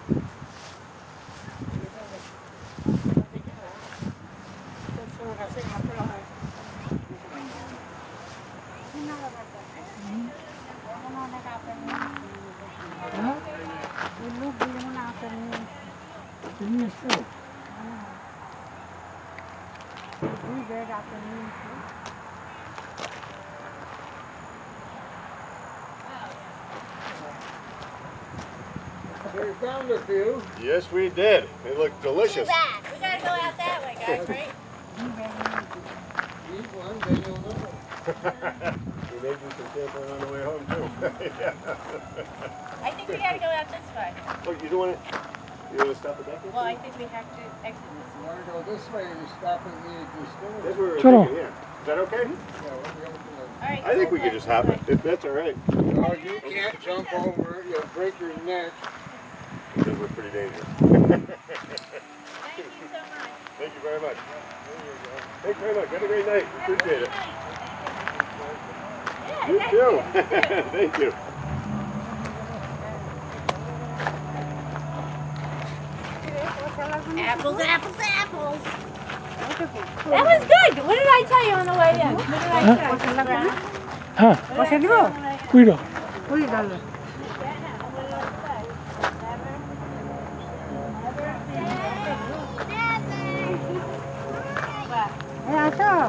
We found a few. Yes, we did. They look delicious. Too bad. We gotta go out that way, guys, right? Eat one, then you'll know. We may do some sampling on the way home too. Yeah. I think we gotta go out this way. Oh, you want to stop at that? Well, I think we have to exit this You way. want to go this way and stop at the distillery? That's where we're Chalo. thinking, yeah. Is that okay? Yeah, we'll be able to. All right. I think we could just hop it, if that's all right. No, you can't jump over it. You'll break your neck. Because we're pretty dangerous. Thank you so much. Thank you very much. Thanks very much. Have a great night. Appreciate it. Yeah, You too. Thank you. Apples, apples, apples. That was good. What did I tell you on the way in? What did I say? Ah, cuido. Cuídalo. Eso.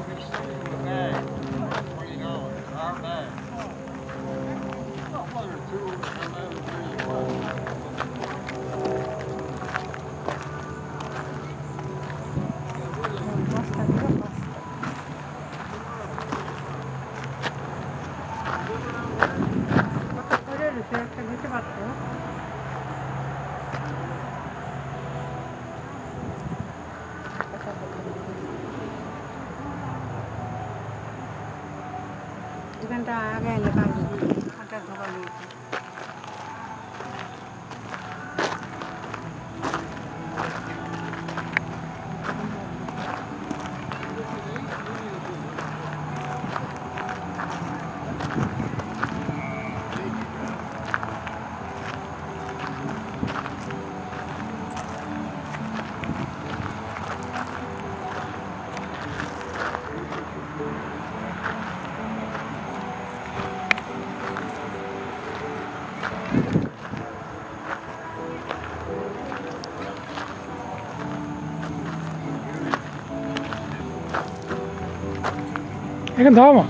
Dukanta aga ya kaji. Anta dukani. Ikan tahu mah?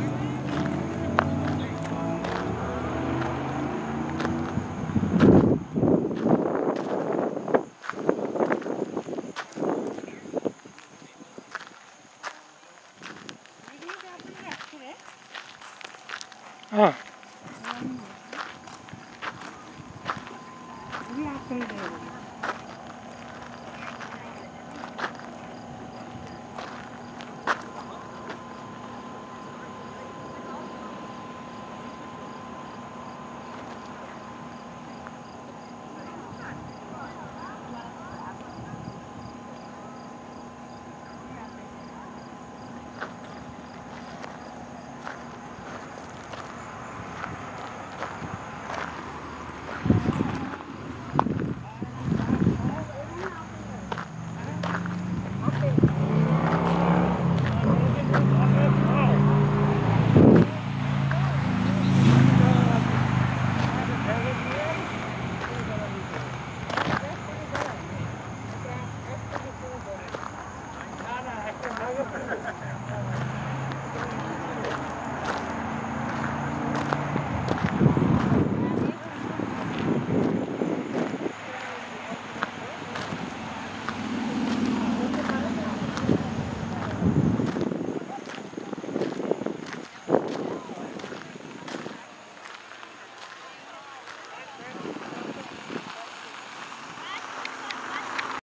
Ah. Ini apa ini?